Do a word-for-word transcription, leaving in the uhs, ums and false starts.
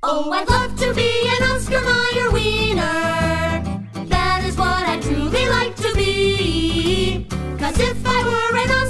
Oh, I'd love to be an Oscar Mayer Wiener. That is what I'd truly like to be. 'Cause if I were an